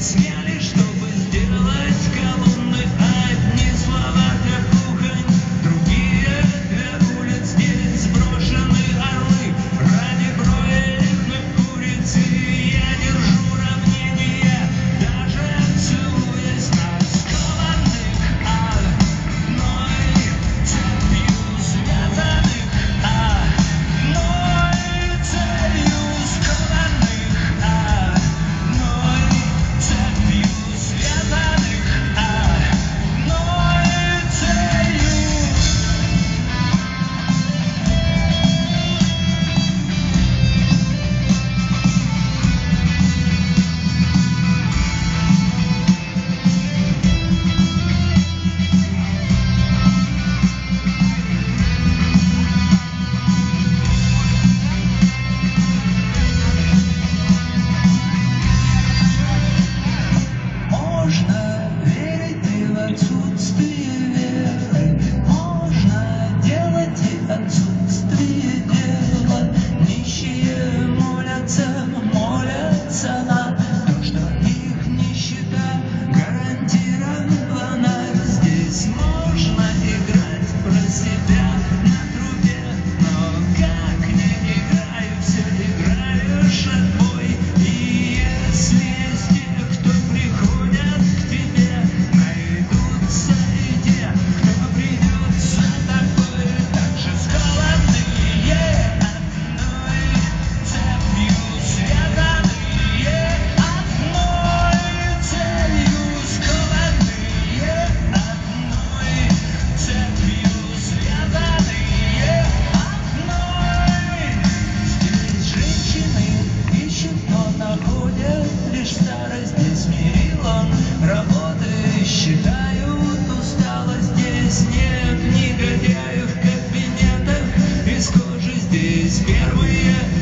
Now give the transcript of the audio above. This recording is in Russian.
сняли, чтобы сделать колонны. Одни слова для кухонь, другие для улиц. Здесь сброшены орлы ради бройлерных куриц. И я держу равнение, даже целуясь на скованных одной цепью связанных одной целью скованных одной цепью связанных одной целью. Можно верить и в отсутствие веры, можно делать и отсутствие дела. Нищие молятся на то, что их нищета гарантирована. Здесь можно играть про себя на трубе, но как не играй, все играешь отбой. И если есть те, кто приходят к тебе, найдутся и те, кто придет за тобой. Также скованные одной цепью связанные одной целью, скованные одной цепью связанные одной. Здесь женщины ищут, но находят лишь старость. Здесь мерилом работы считают усталость. Здесь нет негодяев в кабинетах из кожи. Здесь первые